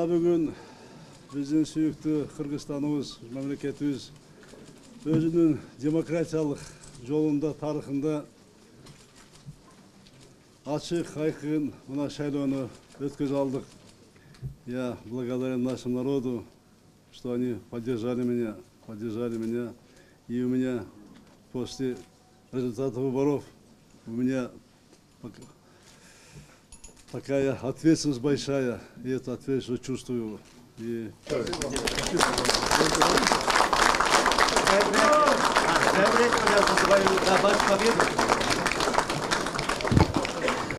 Мына бүгін біздің сүйікті Қырғызстанымыз, мемлекетіміз өзінің демократиялық жолында, тарихында ашық, айқын мына шайлоону өткөзө алдык. Я благодарен нашему народу, что они поддержали меня. И у меня после результата выборов у меня такая ответственность большая, и эту ответственность чувствую. И... Победу.